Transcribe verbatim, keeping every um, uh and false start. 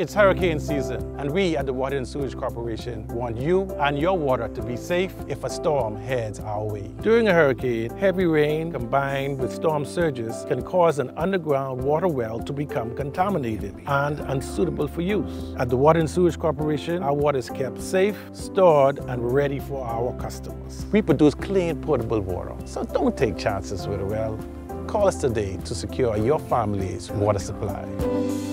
It's hurricane season, and we at the Water and Sewage Corporation want you and your water to be safe if a storm heads our way. During a hurricane, heavy rain combined with storm surges can cause an underground water well to become contaminated and unsuitable for use. At the Water and Sewage Corporation, our water is kept safe, stored, and ready for our customers. We produce clean, potable water, so don't take chances with a well. Call us today to secure your family's water supply.